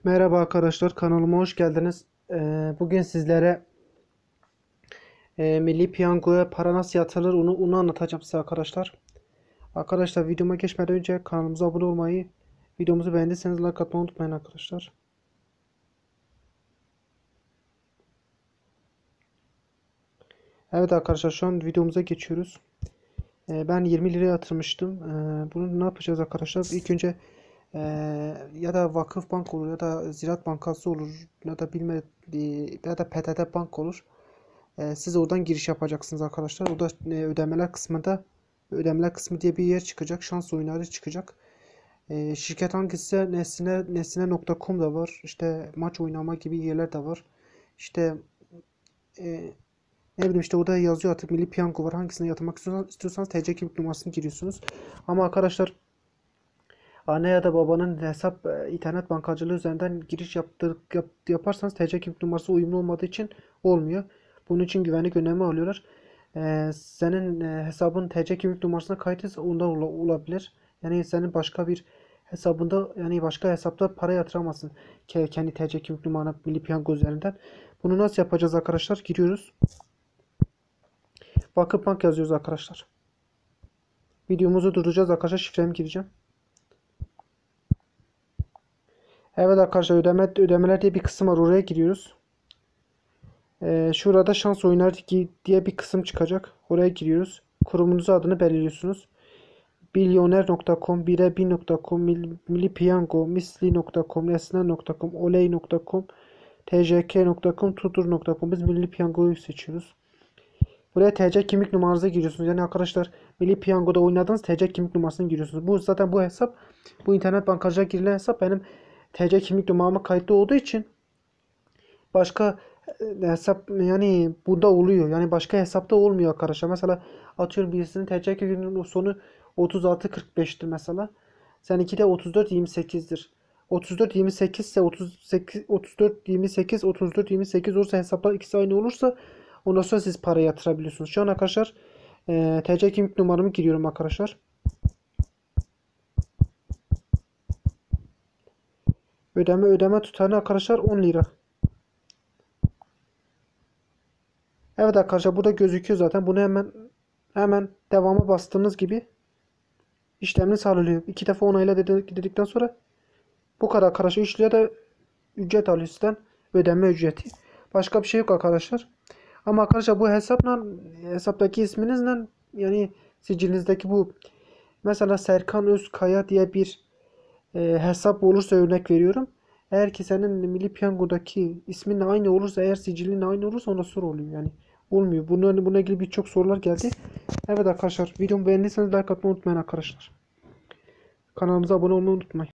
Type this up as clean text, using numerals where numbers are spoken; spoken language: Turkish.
Merhaba arkadaşlar, kanalıma hoş geldiniz. Bugün sizlere Milli Piyango'ya para nasıl yatırılır onu anlatacağım size arkadaşlar. Arkadaşlar videoma geçmeden önce kanalımıza abone olmayı, videomuzu beğendiyseniz like atmayı unutmayın arkadaşlar. Evet arkadaşlar, şu an videomuza geçiyoruz. Ben 20 liraya yatırmıştım. Bunu ne yapacağız arkadaşlar? İlk önce ya da Vakıfbank olur ya da Ziraat Bankası olur ya da ya da PTT Bank olur. Siz oradan giriş yapacaksınız arkadaşlar. Orada ödemeler kısmında ödemeler kısmı diye bir yer çıkacak. Şans oyunları çıkacak. Şirket hangisi? Nesne.com da var. İşte maç oynama gibi yerler de var. İşte e, ne bileyim, işte orada yazıyor artık, Milli Piyango var. Hangisine yatırmak istiyorsanız TC kimlik numarasını giriyorsunuz. Ama arkadaşlar, anne ya da babanın hesap internet bankacılığı üzerinden giriş yaparsanız TC kimlik numarası uyumlu olmadığı için olmuyor. Bunun için güvenlik önlemi alıyorlar. Senin hesabın TC kimlik numarasına kayıtlıysa ondan olabilir. Yani senin başka bir hesabında, yani başka hesapta para yatıramazsın. Kendi TC kimlik numarana Milli Piyango üzerinden. Bunu nasıl yapacağız arkadaşlar? Giriyoruz. Vakıfbank yazıyoruz arkadaşlar. Videomuzu durduracağız arkadaşlar. Şifremi gireceğim. Evet arkadaşlar, ödemeler diye bir kısım var. Oraya giriyoruz. Şurada şans oyunları diye bir kısım çıkacak. Oraya giriyoruz. Kurumunuzun adını belirliyorsunuz. Bilyoner.com, birebin.com, Milli Piyango, misli.com, esna.com, oley.com, tjk.com, tutur.com. Biz Milli Piyango'yu seçiyoruz. Buraya TC kimlik numaranızı giriyorsunuz. Yani arkadaşlar, Milli Piyango'da oynadığınız TC kimlik numarasını giriyorsunuz. Bu hesap, bu internet bankacılığa girilen hesap benim TC kimlik numarama kayıtlı olduğu için başka hesap, yani burada oluyor. Yani başka hesapta olmuyor arkadaşlar. Mesela atıyorum, birisinin TC kimliğinin sonu 3645'tir mesela. Seninki de 3428'dir. 3428 ise 3428 olursa, hesaplar ikisi aynı olursa ondan sonra siz para yatırabiliyorsunuz. Şu an arkadaşlar TC kimlik numaramı giriyorum arkadaşlar. Ödeme tutarı arkadaşlar 10 lira. Evet arkadaşlar, burada gözüküyor zaten. Bunu hemen devamı bastığınız gibi işleminiz halloluyor. 2 defa onayla dedikten sonra bu kadar arkadaşlar. İşliyor da ücret alıyor sizden. Ödeme ücreti. Başka bir şey yok arkadaşlar. Ama arkadaşlar, bu hesaptaki isminizle, yani sicilinizdeki bu, mesela Serkan Özkaya diye bir hesap olursa, örnek veriyorum. Eğer ki senin Milli Piyango'daki isminle aynı olursa, eğer sicilinle aynı olursa, ona soru oluyor yani. Olmuyor. Bununla ilgili birçok sorular geldi. Evet arkadaşlar, videomu beğendiyseniz like atmayı unutmayın arkadaşlar. Kanalımıza abone olmayı unutmayın.